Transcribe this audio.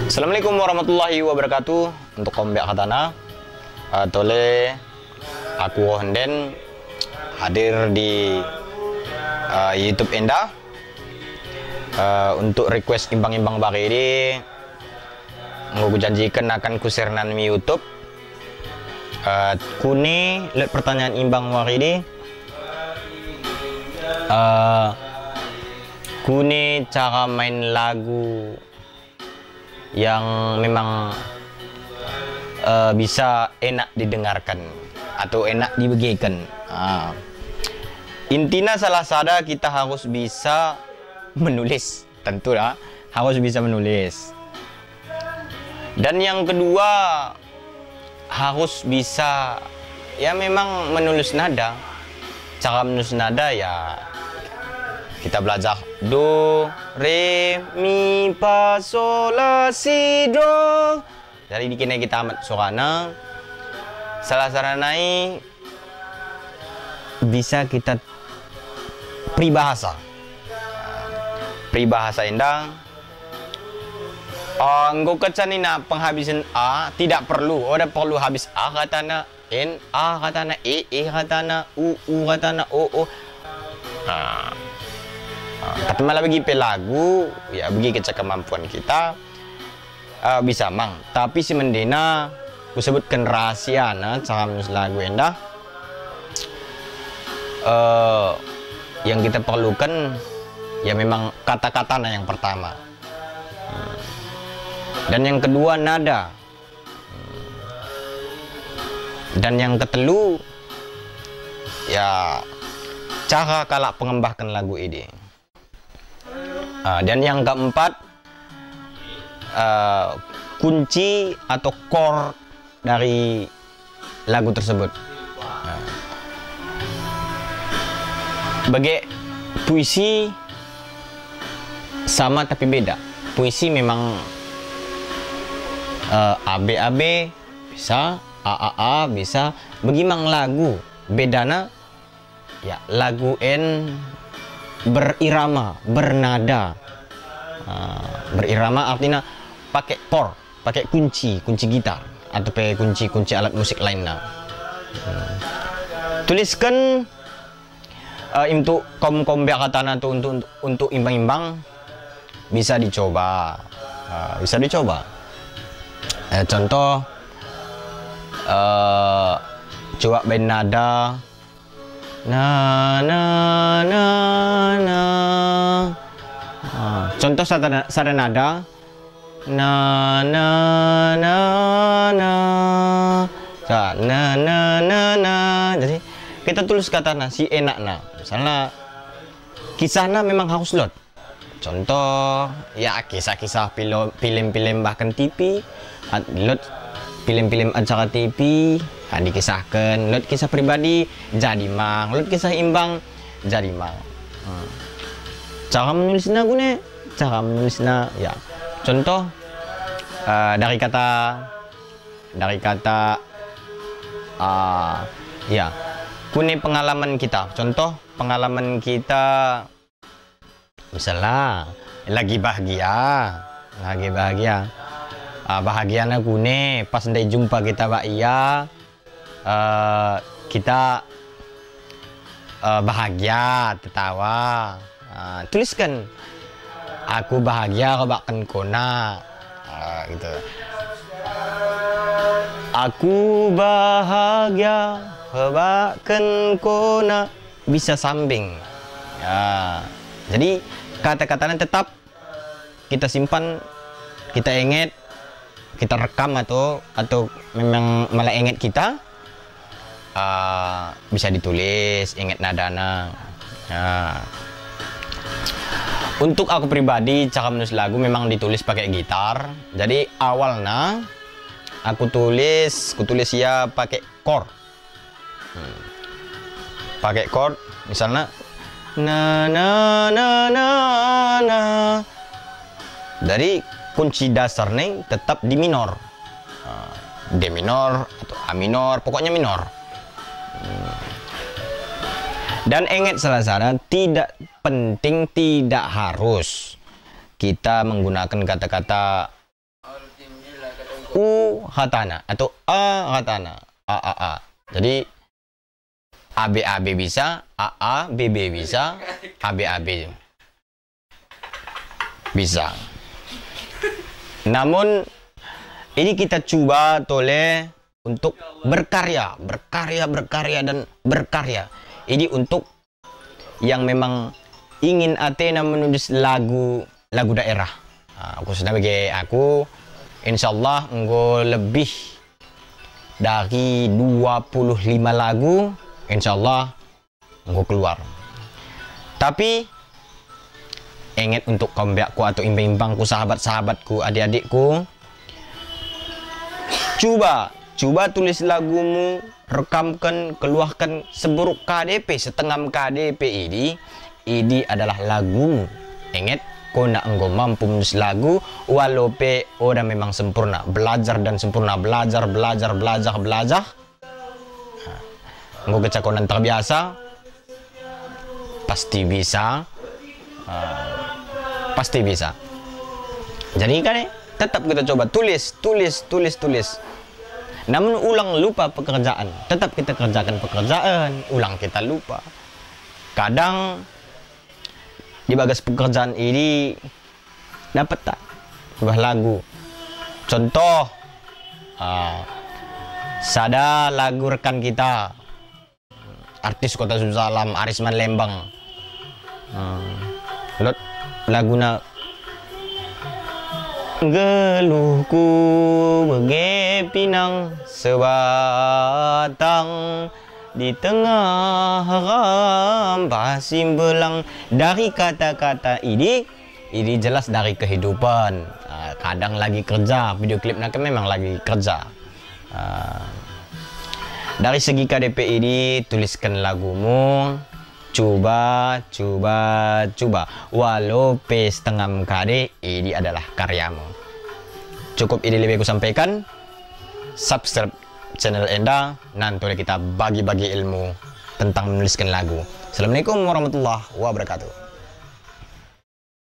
Assalamualaikum warahmatullahi wabarakatuh. Untuk Kombeak Katana, tole aku Henden hadir di YouTube Enda untuk request imbang-imbang bagi ini. Aku janjikan akan kusernan di YouTube. Kuni lihat pertanyaan imbang bagi ini. Kuni cara main lagu yang memang bisa enak didengarkan atau enak dibagikan. Intinya salah sada kita harus bisa menulis, tentu lah harus bisa menulis. Dan yang kedua harus bisa ya memang menulis nada. Cara menulis nada ya kita belajar do, re, mi, fa, sol, la, si, do. Jadi dikini kita amat sorana. Salah saranai bisa kita peribahasa. Peribahasa endang. Engkau kecanina penghabisan a tidak perlu. Ada perlu habis a katana n, a katana e katana u katana o. Tapi malah bagi pelagu ya bagi kecak kemampuan kita bisa mang. Tapi si mendena ku sebutkan rahasia cara menulis lagu endah. Yang kita perlukan ya memang kata-kata yang pertama. Dan yang kedua nada. Dan yang ketelu ya cara kalak pengembahkan lagu ini. Dan yang keempat kunci atau core dari lagu tersebut. Bagi puisi sama tapi beda. Puisi memang AB bisa, AAA bisa. Bagaimana lagu bedana ya lagu N berirama, bernada. Berirama artinya pakai chord, pakai kunci gitar atau pakai kunci alat musik lainnya. Tuliskan untuk kaum Beak Katana tuh untuk imbang-imbang bisa dicoba. Contoh coba main nada. Contoh sada nada jadi kita tulis kata si enak misalnya kisahnya memang harus lot. Contoh ya kisah-kisah film-film bahkan TV lot, film-film acara TV dikisahkan, lot kisah pribadi jadi mang, lot kisah imbang jadi mang. Cara menulisnya ya contoh dari kata ya kune pengalaman kita. Contoh pengalaman kita misalnya lagi bahagia bahagianya kune pas ndai jumpa kita kita bahagia tertawa. Tuliskan aku bahagia kebakan kona gitu. Aku bahagia kebakan kona bisa sambing ya. Jadi kata-katanya tetap kita simpan, kita ingat, kita rekam atau memang malah ingat kita bisa ditulis, ingat nadana. Untuk aku pribadi cara menulis lagu memang ditulis pakai gitar. Jadi awalnya aku tulis ya pakai chord. Pakai chord misalnya na. Dari kunci dasar nih tetap di minor. D minor atau A minor, pokoknya minor. Dan ingat salah satu tidak penting, tidak harus kita menggunakan kata-kata U hatana atau A hatana. A. Jadi AB bisa, AA, BB bisa, AB bisa. Namun ini kita coba toleh untuk berkarya dan berkarya. Ini untuk yang memang ingin Athena menulis lagu daerah. Khususnya bagi aku, insyaallah enggo lebih dari 25 lagu, insyaallah enggo keluar. Tapi ingat untuk kombiakku atau imbang-imbangku, sahabat-sahabatku, adik-adikku, coba tulis lagumu, rekamkan, keluarkan seburuk KDP, setengah KDP ini adalah lagumu. Ingat, kau nak engkau mampu menulis lagu, walau udah memang sempurna, belajar dan sempurna, belajar. Engkau kecakonan terbiasa, pasti bisa. Pasti bisa. Jadi kan tetap kita coba tulis. Namun ulang lupa pekerjaan. Tetap kita kerjakan pekerjaan, ulang kita lupa. Kadang di bagas pekerjaan ini dapat tak sebuah lagu. Contoh, sada lagu rekan kita, artis Kota Susalam, Arisman Lembang. Lot laguna geluhku bagai pinang sebatang di tengah rampasim belang. Dari kata-kata ini jelas dari kehidupan. Kadang lagi kerja, video klip nak memang lagi kerja. Dari segi KDP ini tuliskan lagumu. Coba. Walau setengah KD, ini adalah karyamu. Cukup ini lebih aku sampaikan. Subscribe channel Enda, nanti kita bagi-bagi ilmu tentang menuliskan lagu. Assalamualaikum warahmatullahi wabarakatuh.